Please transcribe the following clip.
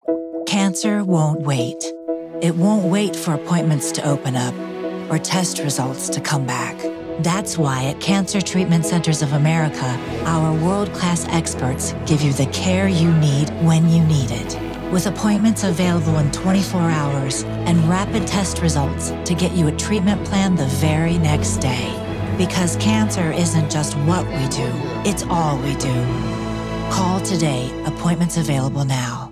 Cancer won't wait. It won't wait for appointments to open up or test results to come back. That's why at Cancer Treatment Centers of America, our world-class experts give you the care you need when you need it. With appointments available in 24 hours and rapid test results to get you a treatment plan the very next day. Because cancer isn't just what we do, it's all we do. Call today. Appointments available now.